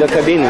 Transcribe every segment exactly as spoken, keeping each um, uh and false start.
do cabine.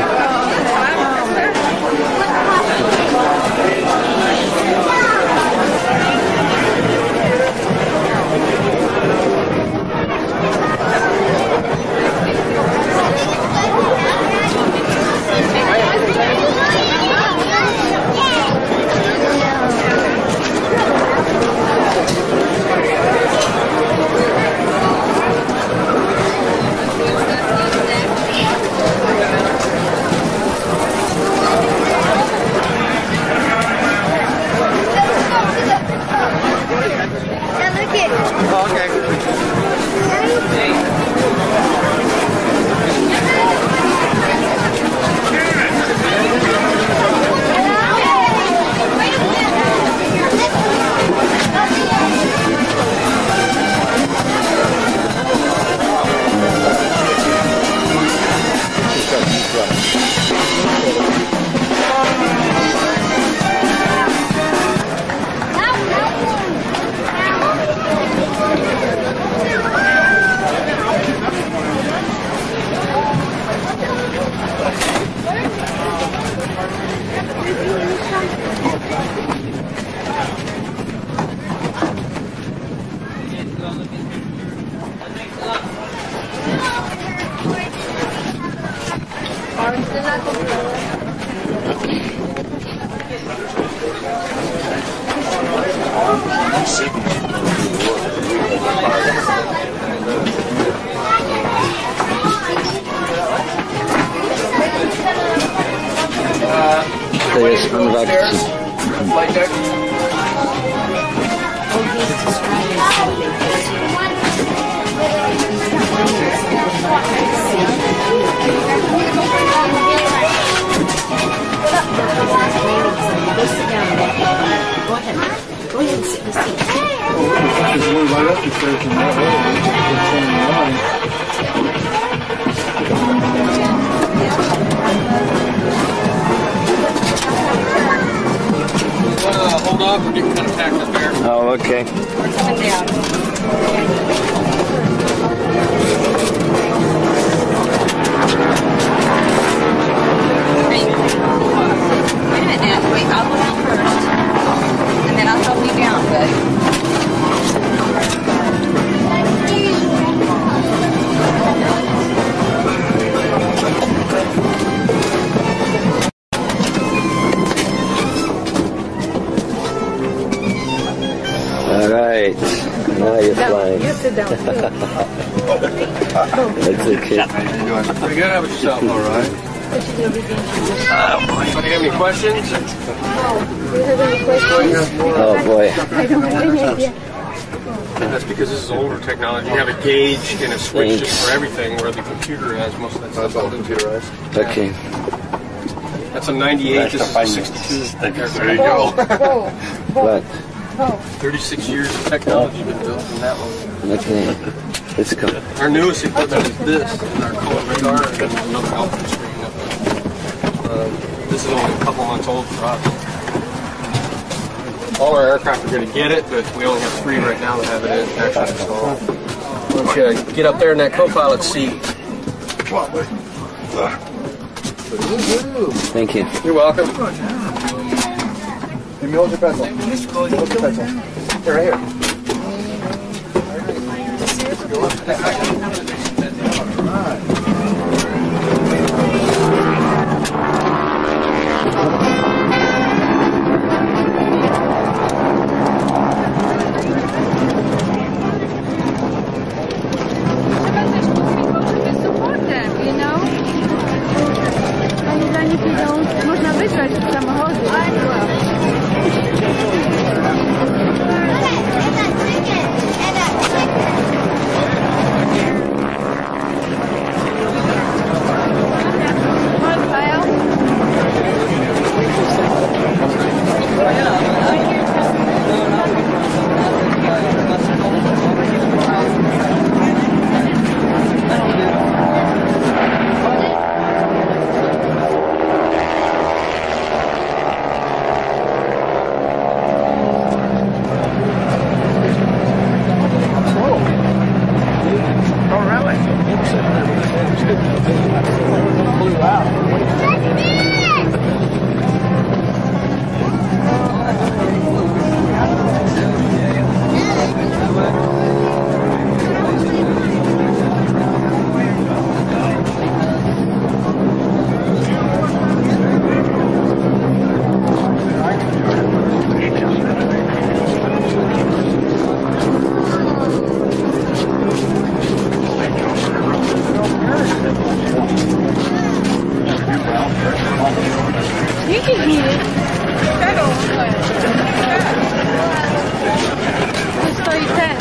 To jest pan w akcji. Uh, hold off, we're getting kind of packed up there. Oh, okay. Wait a minute, Dad. Wait, I'll go down first. And then I'll help you down, bud. All right, now you're flying. You sit down. That's okay. How you doing? Pretty good. How about yourself? All right. Anybody have any questions? Oh boy. I don't have any idea. That's because this is older technology. You have a gauge and a switch Thanks. for everything, where the computer has most of that stuff. That's all computerized. Okay. That's a ninety-eight. This is a sixty-two. There you Whoa, go. whoa, whoa. What? thirty-six years of technology been built in that one. Okay. Let's go. Our newest equipment is this, and our color radar, and then another output screen up there. Um, this is only a couple months old for us. All our aircraft are going to get it, but we only have three right now that have it in actually installed. Why don't you get up there in that co-pilot seat? Thank you. You're welcome. Give me hold your pencil. Hold your pencil. Here, right here. Support them, you know? Oni za nich idą, można wysłać samochody. You can eat it. Just so you can.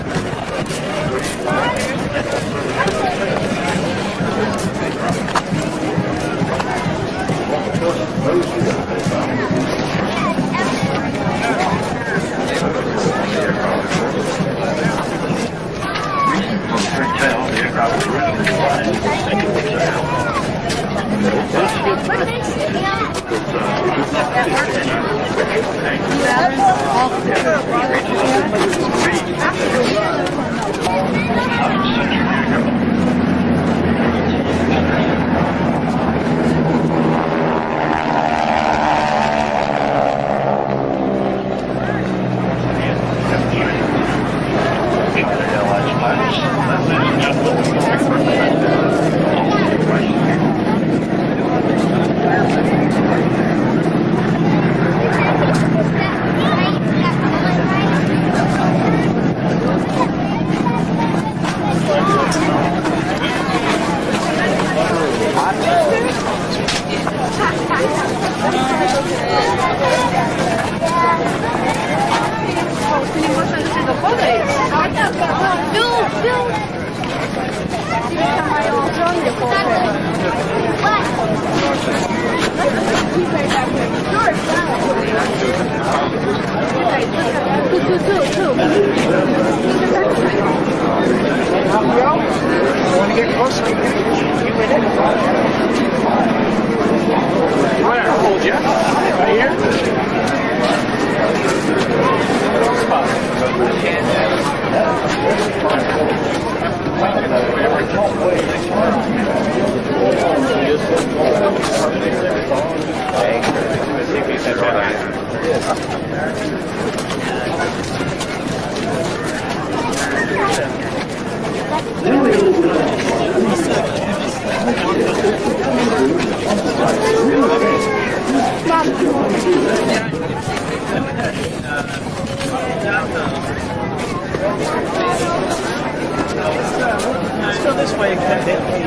So this way, internet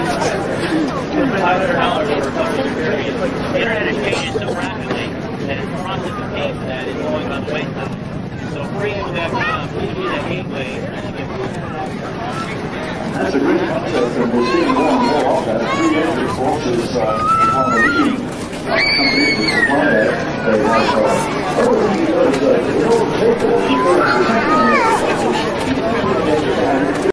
is changing so rapidly that it's process of change that is going on the way. So freedom that um, that gateway. That's a great concept, and we're seeing more and more of that. Free entry courses uh, one of the leading companies that supply that. They have uh,